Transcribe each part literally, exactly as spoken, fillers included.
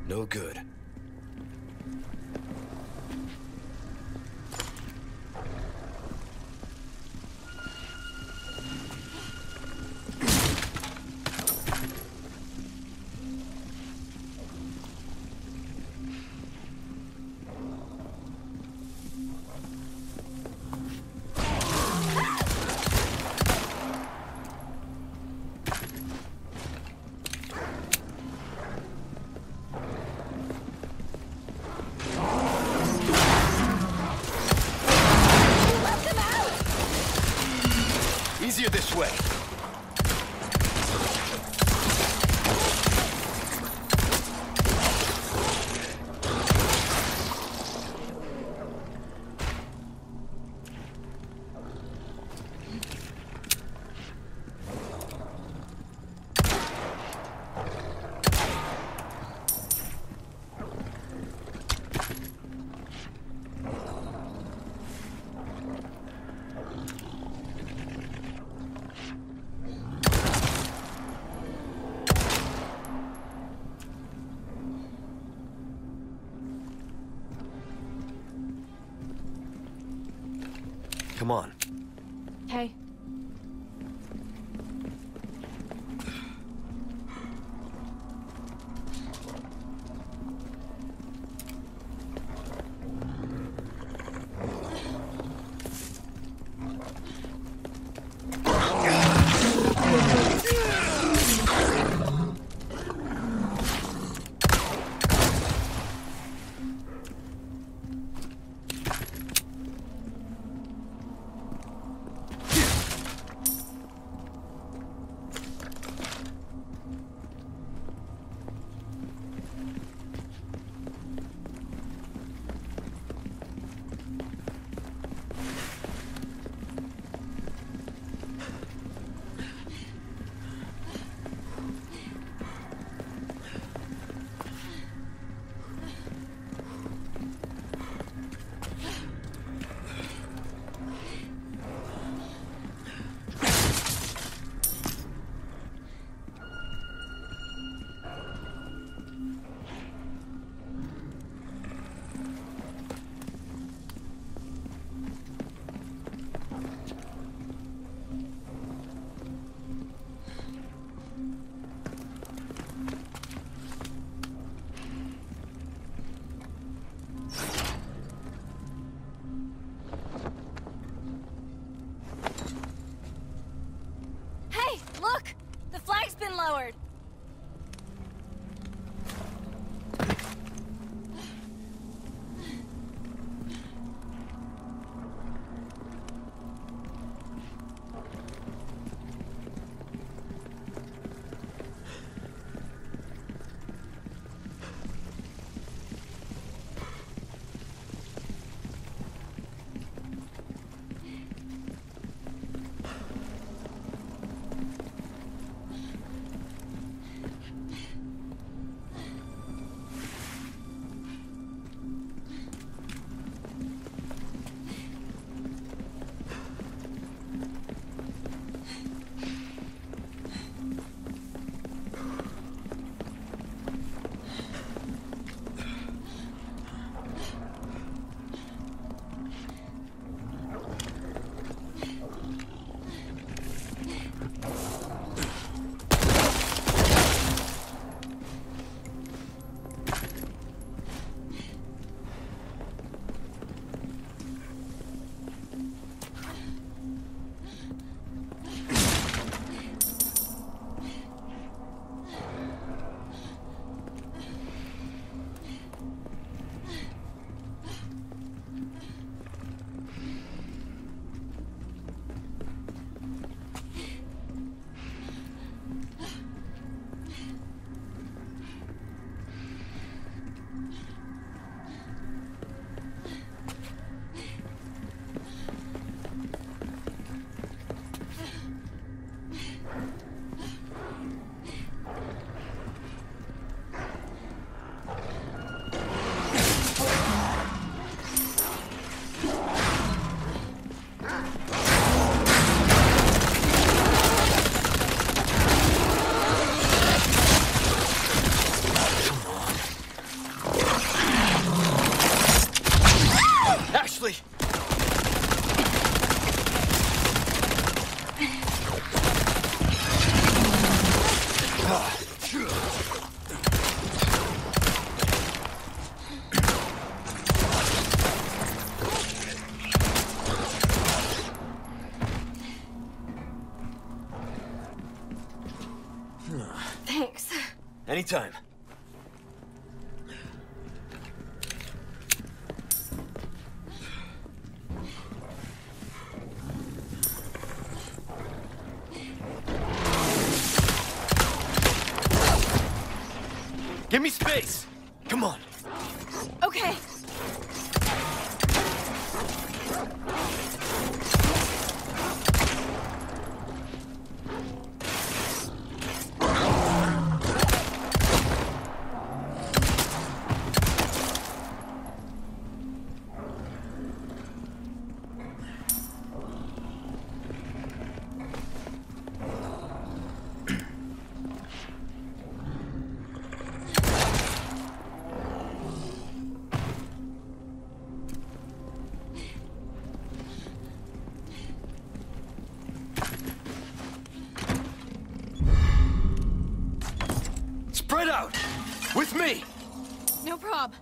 No good. Easier this way. Come on. Okay. Anytime. Give me space! Come on! Okay. Spread out! With me! No prob.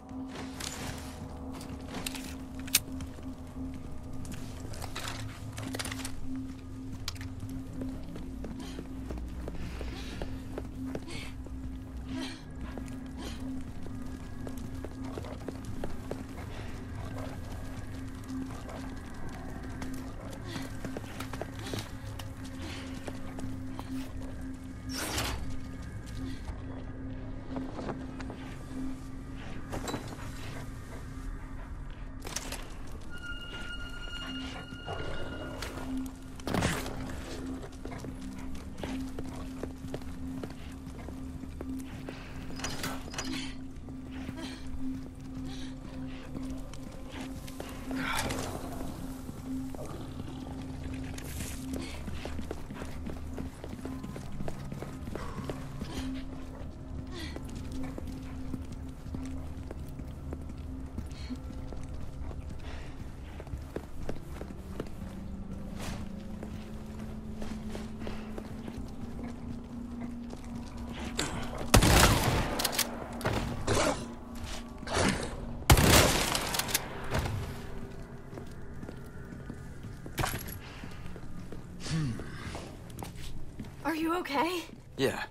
Are you okay? Yeah.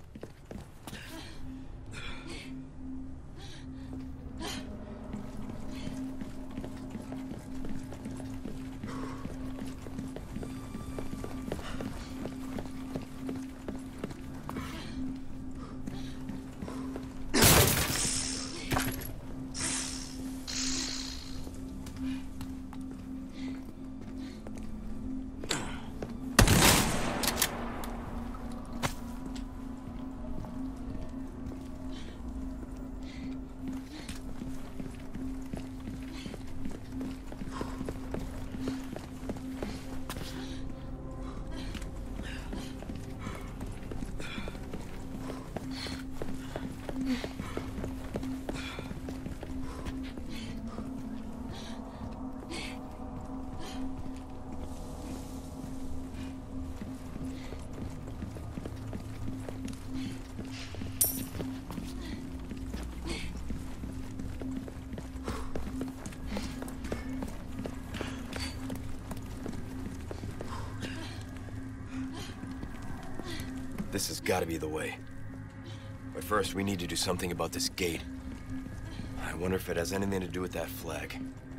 This has got to be the way. But first, we need to do something about this gate. I wonder if it has anything to do with that flag.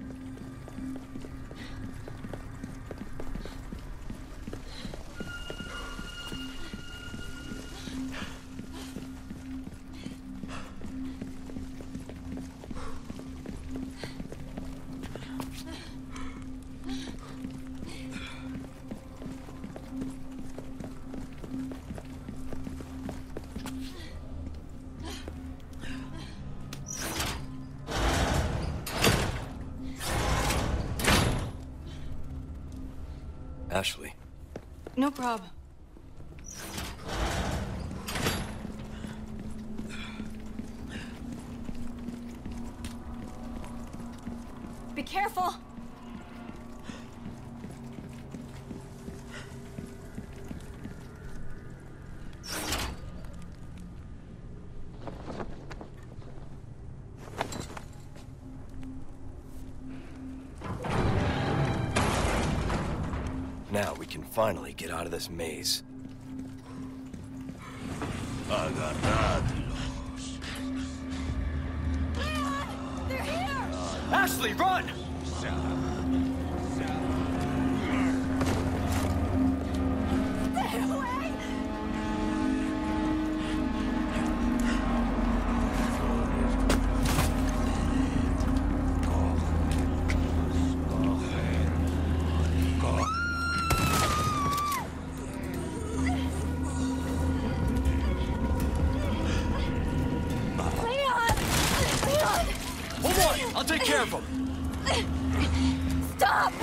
Ashley. No prob. Be careful! Now we can finally get out of this maze. Agarradlo. Ashley, run! Stay away! Leon! Leon! Hold on! I'll take care of him! Stop!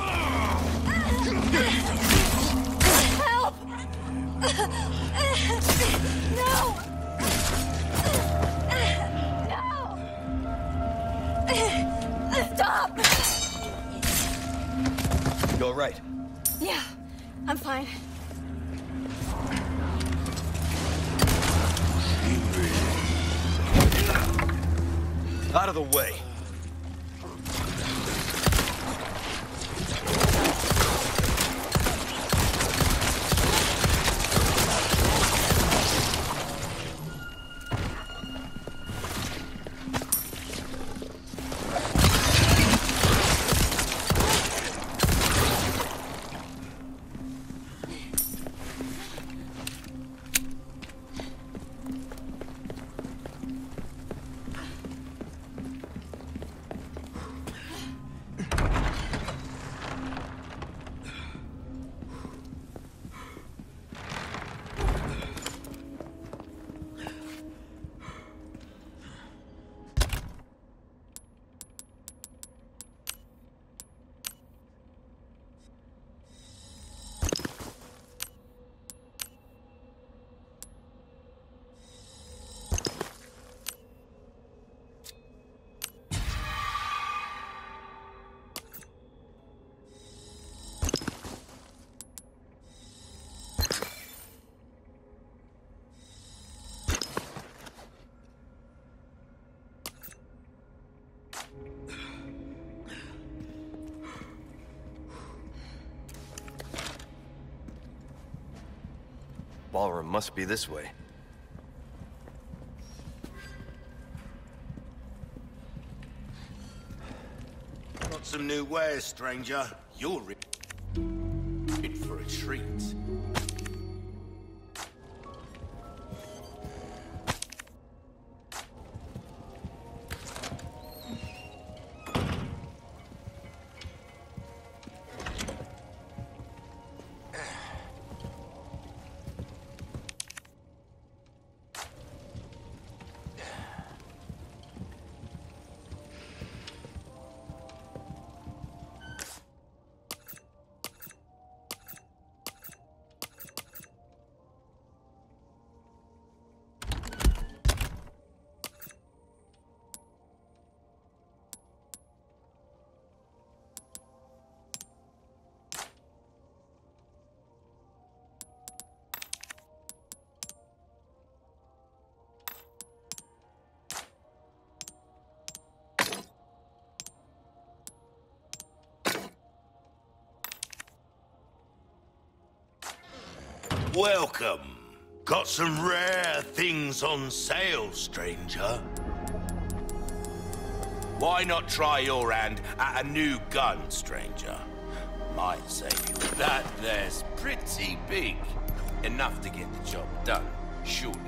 Help! No! No! Stop! You all right? Yeah, I'm fine. Out of the way. Ballroom must be this way. Got some new wares, stranger. You're in for a treat. Welcome. Got some rare things on sale, stranger. Why not try your hand at a new gun, stranger? Might save you. That there's pretty big. Enough to get the job done, surely.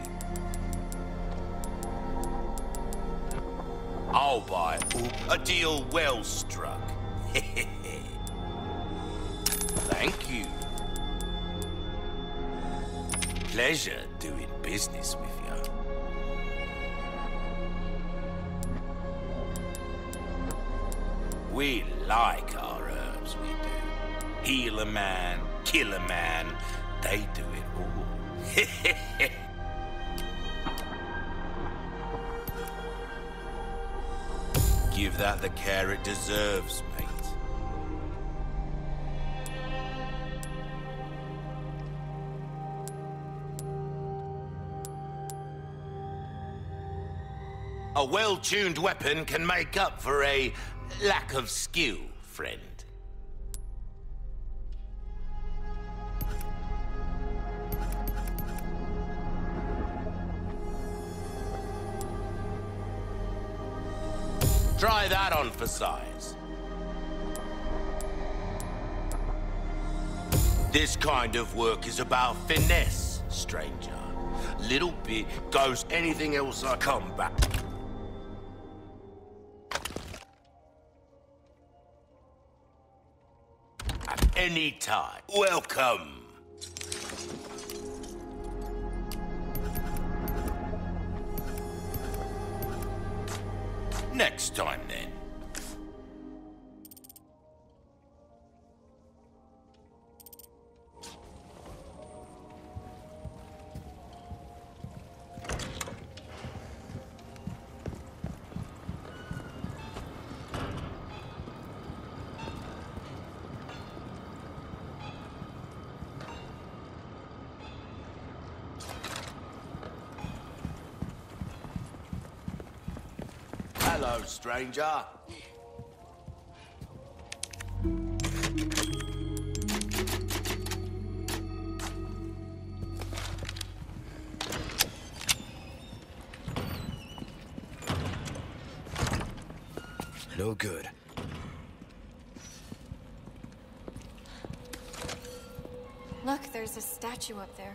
I'll buy a deal well struck. Thank you. Pleasure doing business with you. We like our herbs, we do. Heal a man, kill a man, they do it all. Give that the care it deserves, mate. A well-tuned weapon can make up for a lack of skill, friend. Try that on for size. This kind of work is about finesse, stranger. Little bit goes anything else I come back. At any time. Welcome. Next time, then. Hello, stranger. No good. Look, there's a statue up there.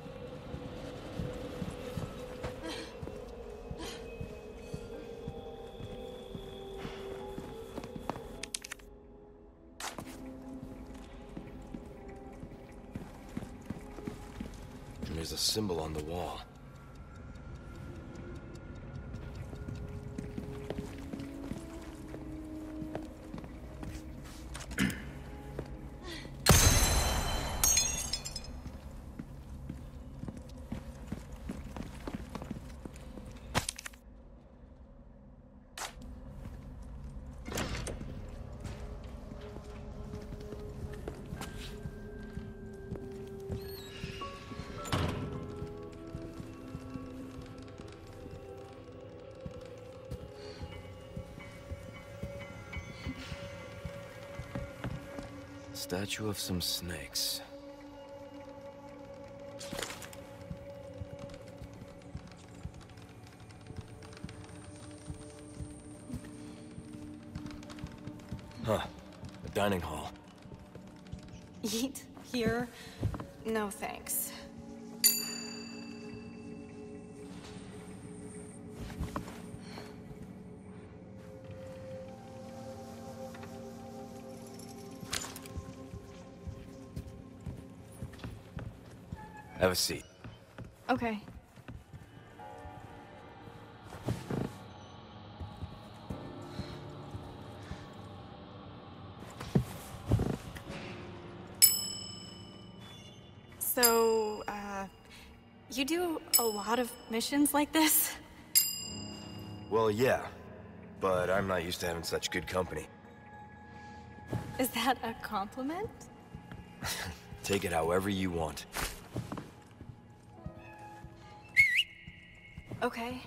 There's a symbol on the wall. Statue of some snakes. Huh. A dining hall. Eat here? No thanks. Have a seat. Okay. So, uh, you do a lot of missions like this? Well, yeah. But I'm not used to having such good company. Is that a compliment? Take it however you want. Okay.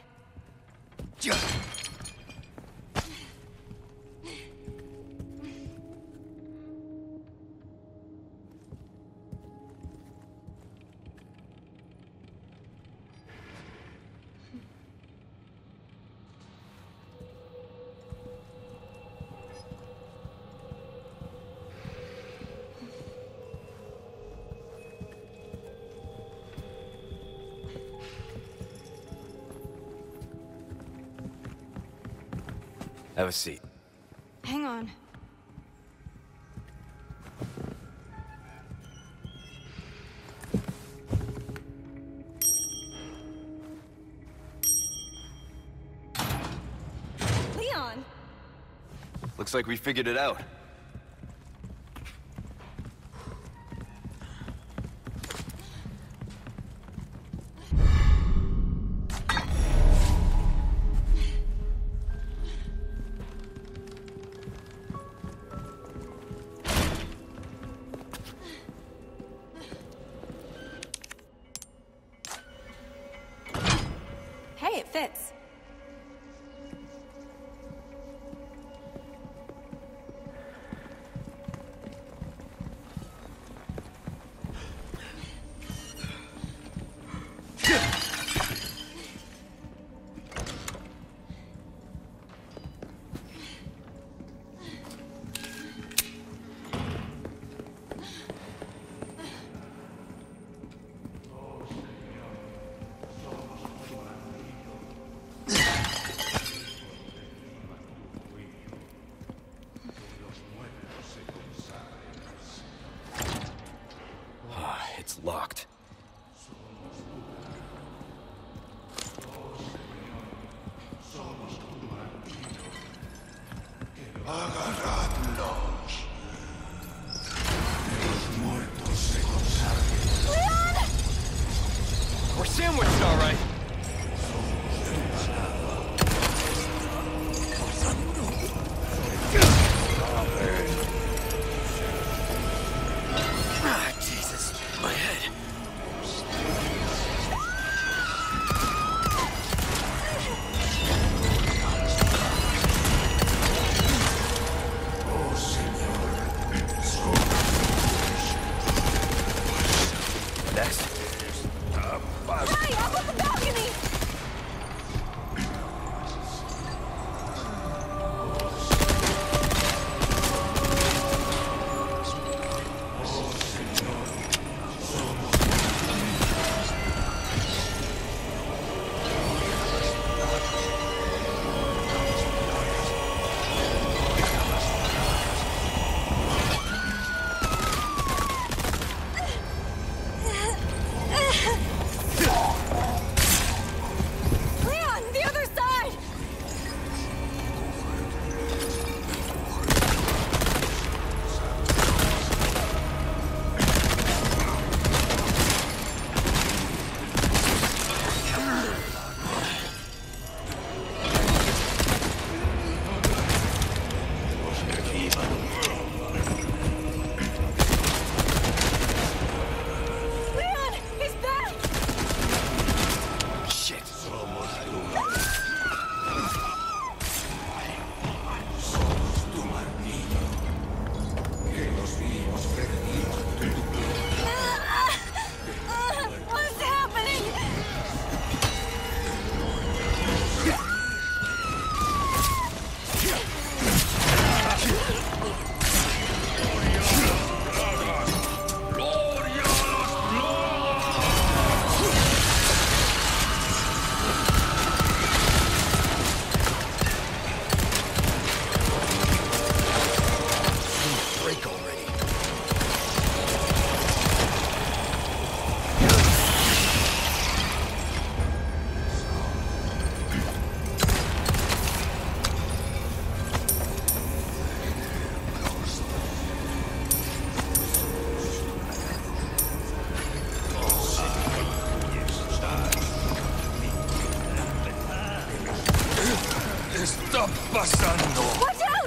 Have a seat. Hang on. Leon! Looks like we figured it out. Hey, it fits. Agarradlos. Los muertos se consagren. Leon! We're sandwiched, all right. Ah, Jesus, my head. Hey, up on the balcony! Leon, the other side! Leon, he's back! Shit. Somos tu martillo. Que los vivos perdidos de tu What's happening? Break already. está pasando? Watch out!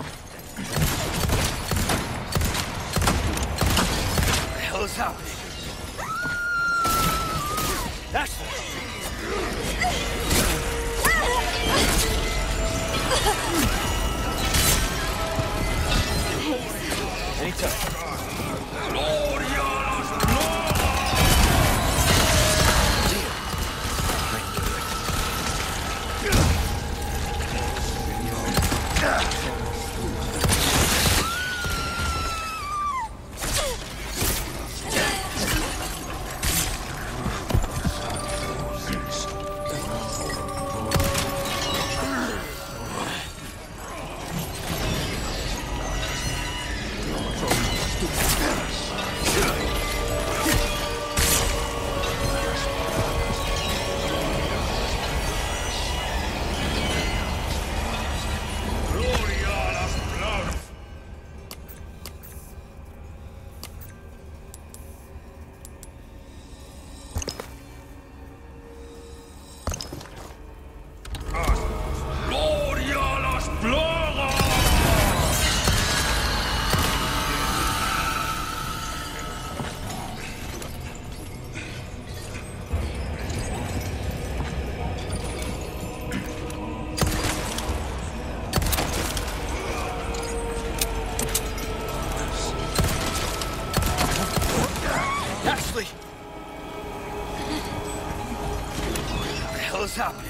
What the hell is happening? That's anytime. Ashley! What the hell is happening?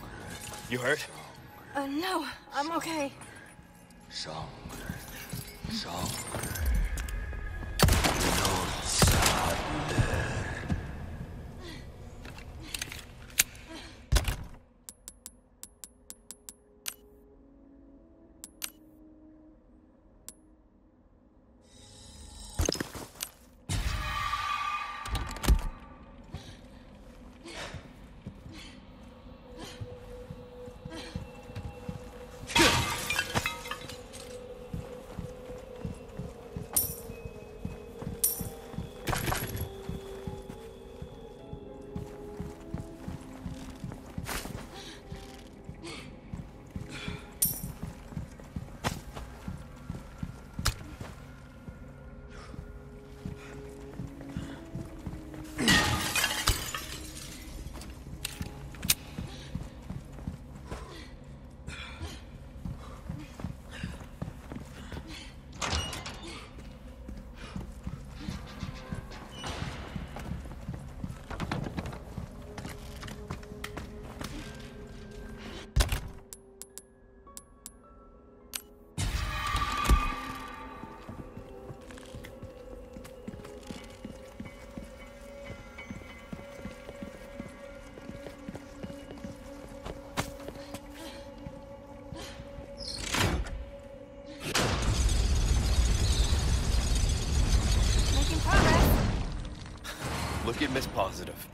You hurt? Uh, no, I'm okay. Sangre. Look at Miss Positive.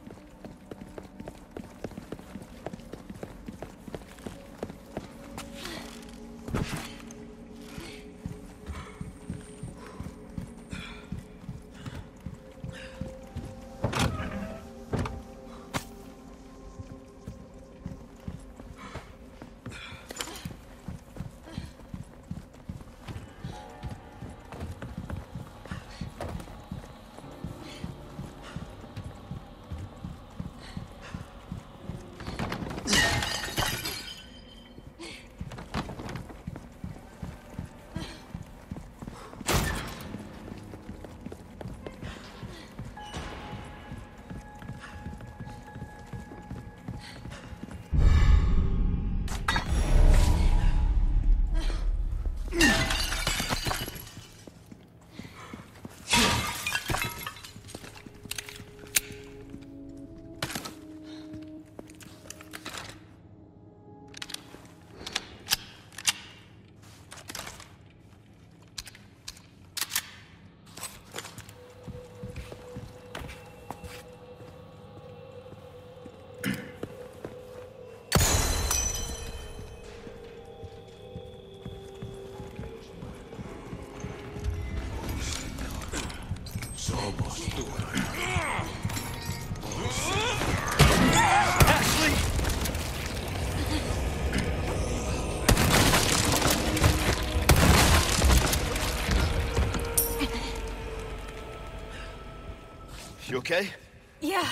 You okay? Yeah.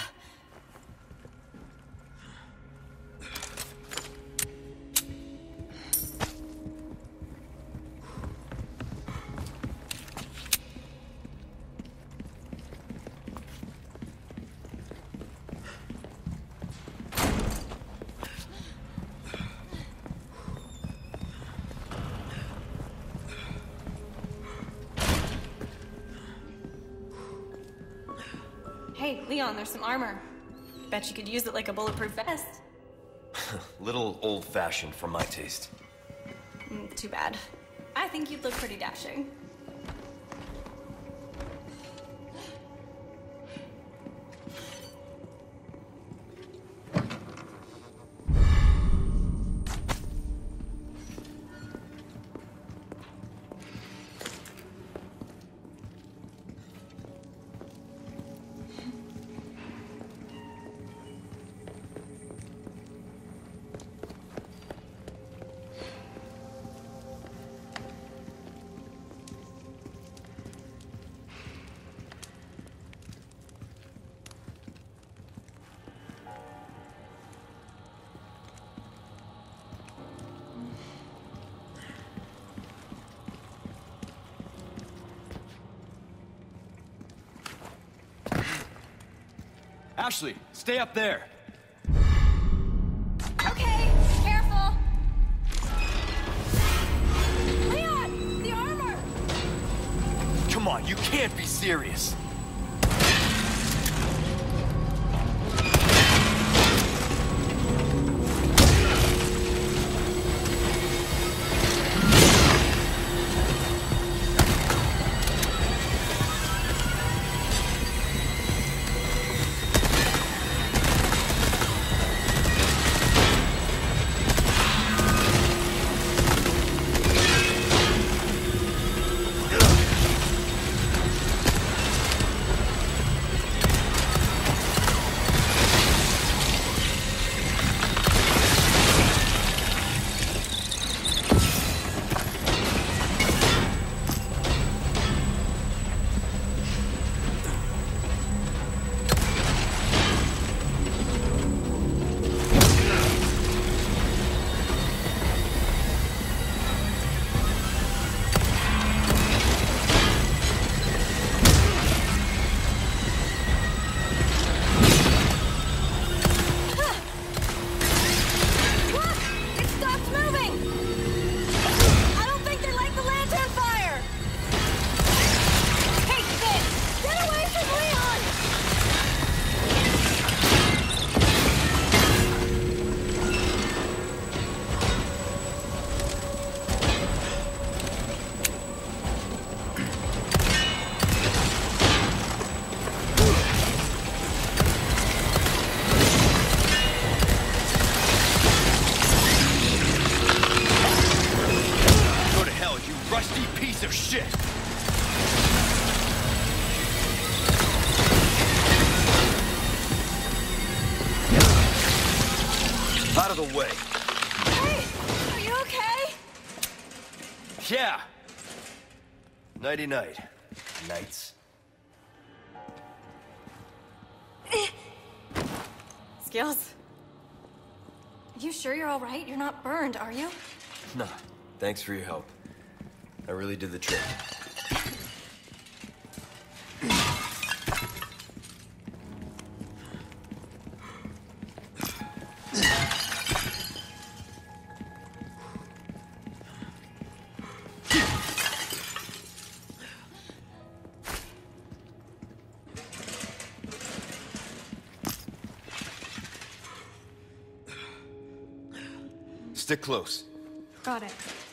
Hey, Leon, there's some armor. Bet you could use it like a bulletproof vest. Little old-fashioned for my taste. Mm, too bad. I think you'd look pretty dashing. Ashley, stay up there. Okay, careful. Leon, the armor. You can't be serious. Out of the way. Hey, are you okay? Yeah. Nighty-night. Nights. Skills. Are you sure you're all right? You're not burned, are you? Nah. Thanks for your help. I really did the trick. Stick close. Got it.